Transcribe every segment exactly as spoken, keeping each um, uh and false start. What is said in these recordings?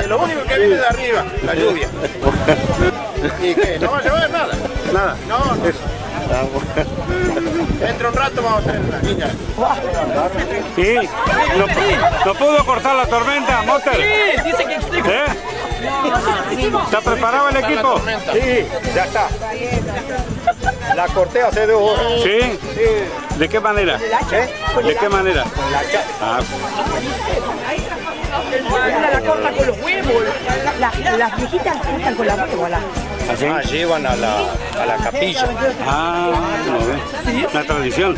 Es lo único que viene de arriba, la lluvia. ¿Y qué? ¿No va a llover nada? Nada. No, no. Eso. Dentro de un rato vamos a tener una niña. Sí. ¿No, ¿No pudo cortar la tormenta, Monster? Sí, dice que explico. ¿Eh? ¿Está preparado el equipo? Sí, ya está. La corté hace dos horas. ¿Sí? Sí. ¿De qué manera? ¿Eh? ¿De qué manera? La cha- Ah, Una la corta con los huevos. Las, las viejitas cortan con la huevola. ¿así? Ah, llevan a la, a la capilla. Ah, no ve. Una tradición.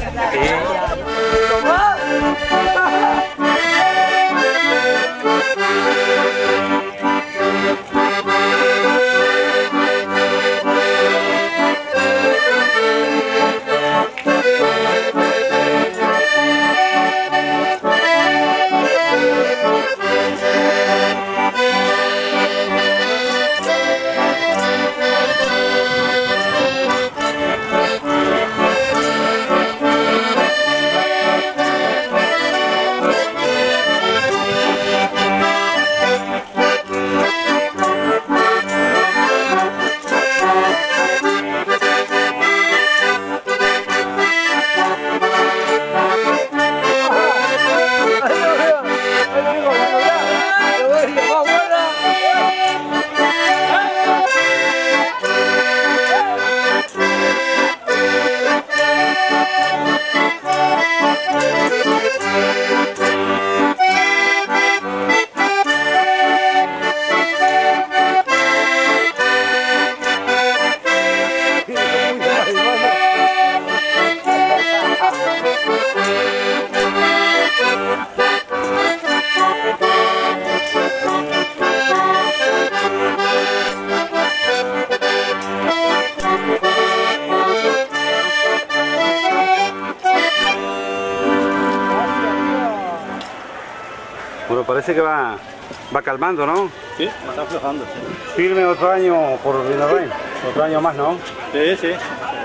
Bueno, parece que va, va calmando, ¿no? Sí, está aflojando, sí. Firme otro año por Vinarrain. Otro año más, ¿no? Sí, sí.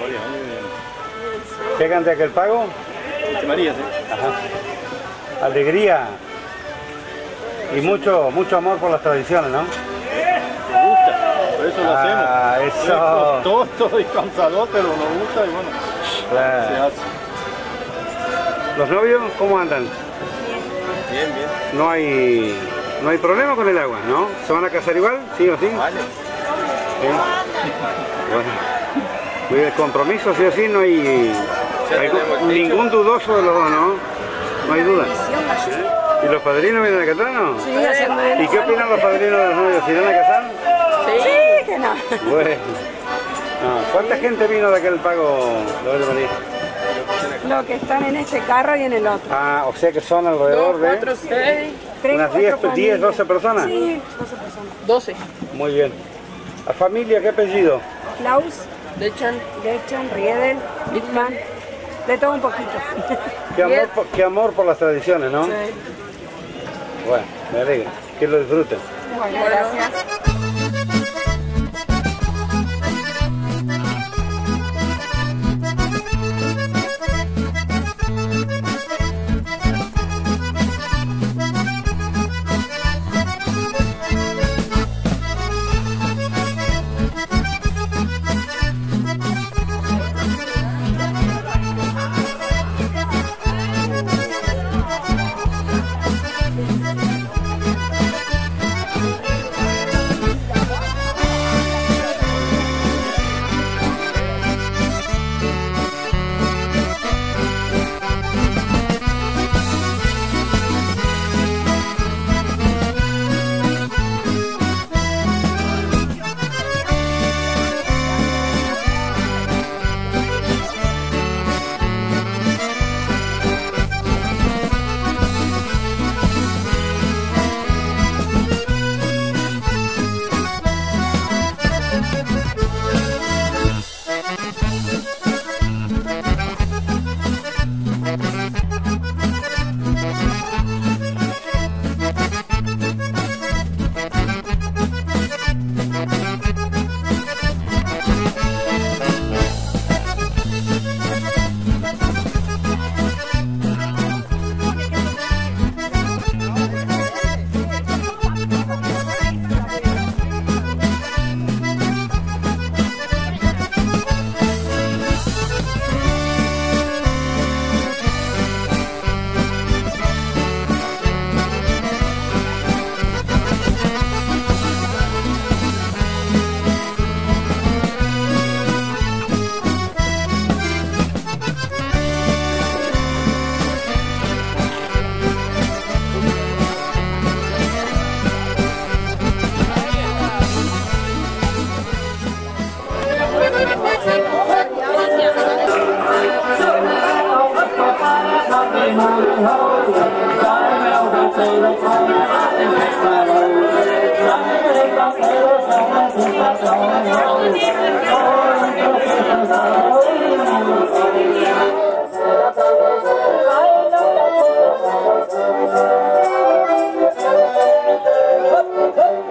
¿Qué canta aquel pago? María, sí. Ajá. Alegría y mucho, mucho amor por las tradiciones, ¿no? Nos gusta, por eso lo Ah, hacemos. eso. Es costoso y cansador, pero nos gusta y bueno, Claro. se hace. ¿Los novios cómo andan? Bien, bien. No hay, no hay problema con el agua, ¿no? ¿Se van a casar igual? ¿Sí o sí? Vale. ¿Sí? Bueno, muy de compromiso, sí o sí, no hay, hay ningún dudoso de los dos, ¿no? No hay duda. ¿Y los padrinos vienen a cantar, no? Sí, haciendo ¿Y qué opinan los padrinos de los novios? ¿Se irán a casar? Sí, que no. Bueno. No. ¿Cuánta gente vino de aquel pago, Lourdes María? Los que están en este carro y en el otro. Ah, o sea que son alrededor Dos, de cuatro, seis, Tres, unas cuatro diez, familias. doce personas. Sí, doce personas. doce. Muy bien. ¿La familia qué apellido? Klaus, De echan. Dechen, Riedel, Littman, de todo un poquito. Qué amor, por, qué amor por las tradiciones, ¿no? Sí. Bueno, me alegra. Que lo disfruten. Bueno, gracias.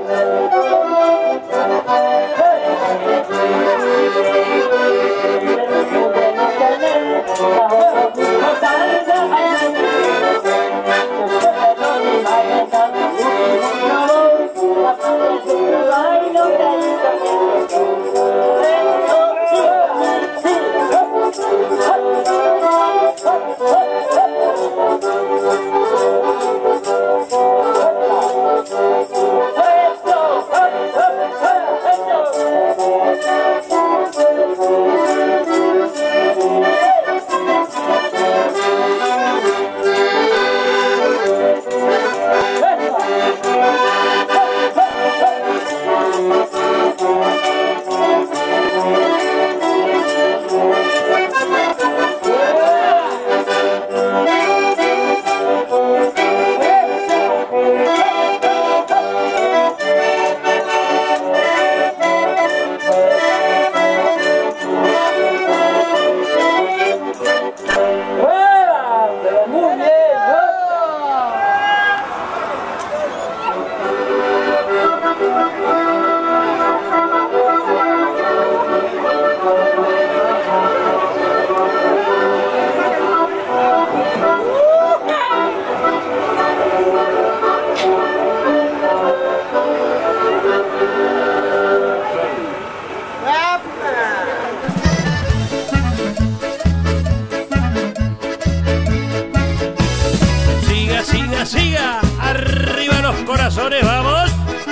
Siga, arriba los corazones, vamos.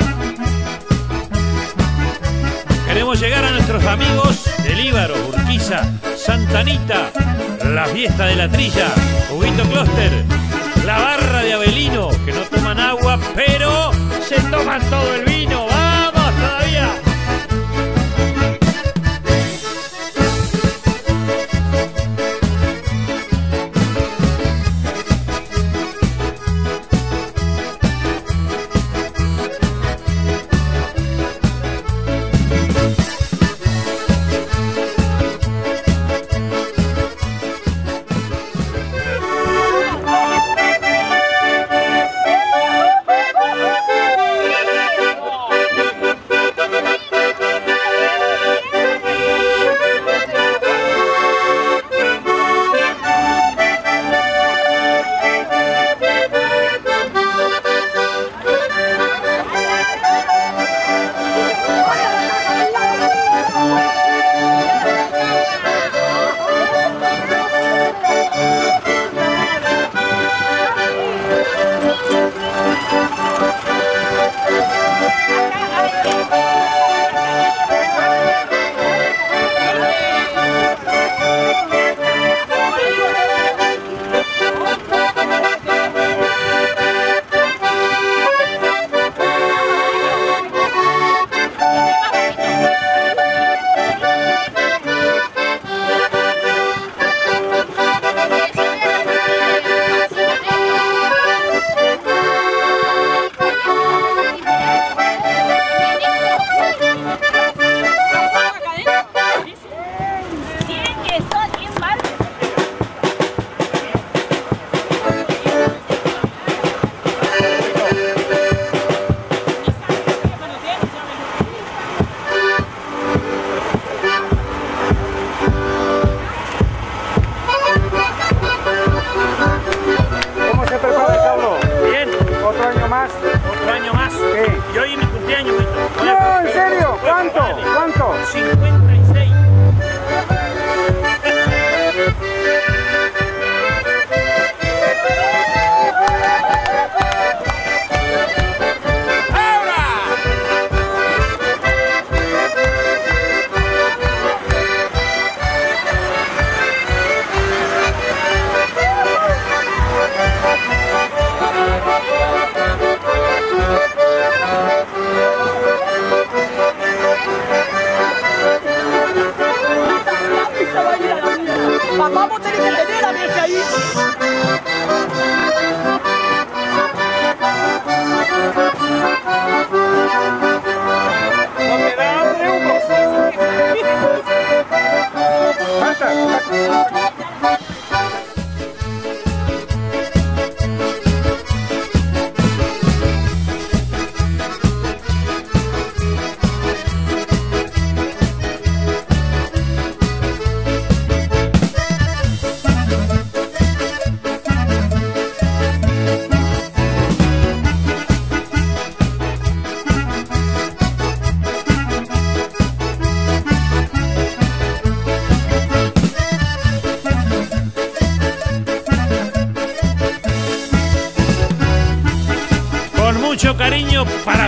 Queremos llegar a nuestros amigos del Íbaro, Urquiza, Santa Anita, la fiesta de la Trilla, Huguito Clúster, la barra de Avelino, que no toman agua, pero se toman todo el vino. ¡Vamos todavía!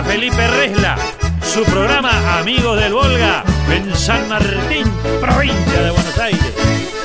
Felipe Resla, su programa Amigos del Volga en San Martín, provincia de Buenos Aires.